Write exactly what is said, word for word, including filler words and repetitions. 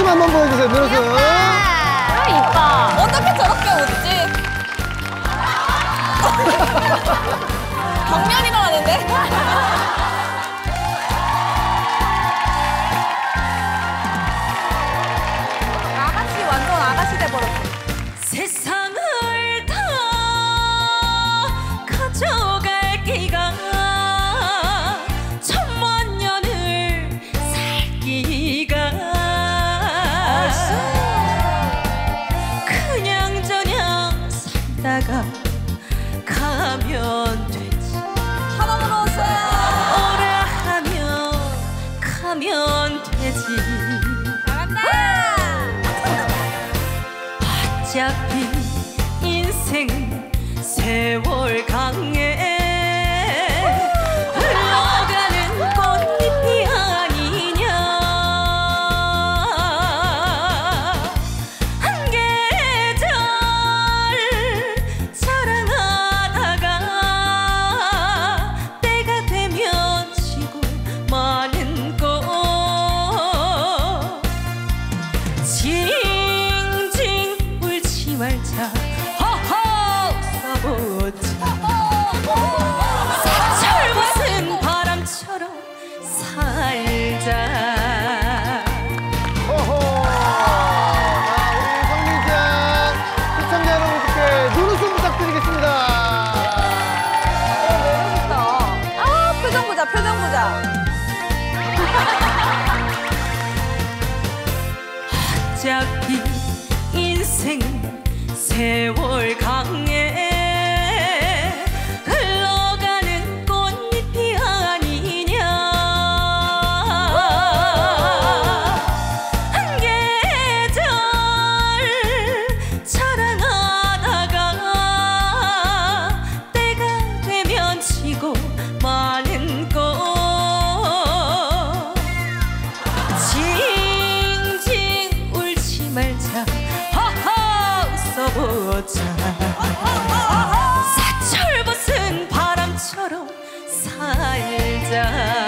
한번 보여주세요. 눈웃음. 아, 이뻐. 어떻게 저렇게 웃지? 경련이 나왔는데? 아가씨, 완전 아가씨 돼버렸어. 세상을 다 가져갈 기가 천만 년을 살기가 그냥저냥 살다가 가면 되지. 하나만 오세요. 오라 하면 가면 되지. 잘한다. 어차피 인생은 세월 강에 흘러가는 꽃잎이 아니냐. 한 계절 자랑하다가 때가 되면 지고 마는 것. 징징 울지 말자. 허허 써보자. 사철 벗은 바람처럼 살자. 호호. 자, 우리 성민장 시청자 여러분께 눈웃음 부탁드리겠습니다. 아, 표정 보자, 표정 보자. 어차피 인생은 세월 강에 흘러가는 꽃잎이 아니냐. 한 계절 자랑하다가 때가 되면 지고 마는 것. 징징 울지 말자. 허허 웃어보자. 사철 벗은 바람처럼 살자.